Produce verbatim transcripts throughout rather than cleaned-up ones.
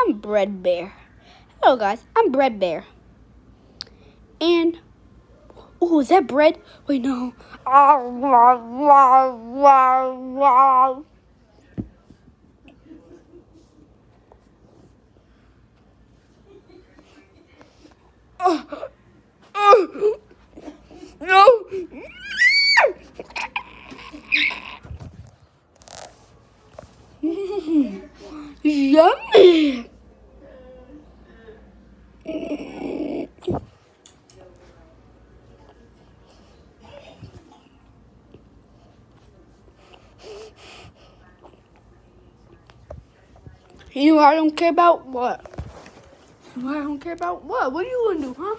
I'm Bread Bear. Hello guys, I'm Bread Bear. And oh, is that bread? Wait, no. No. Yummy. You know I don't care about what? You know I don't care about what? What are you gonna do, huh?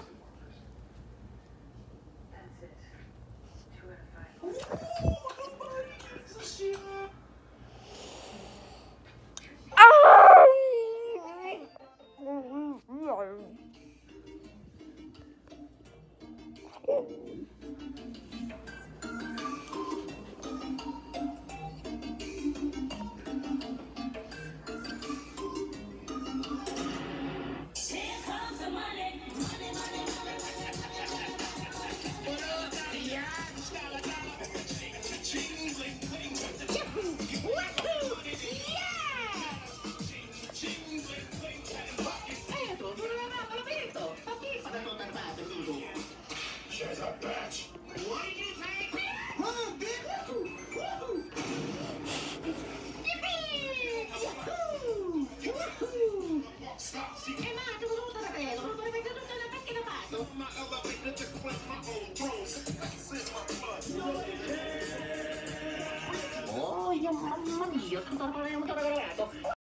Oh, yung mamma mia, tutta la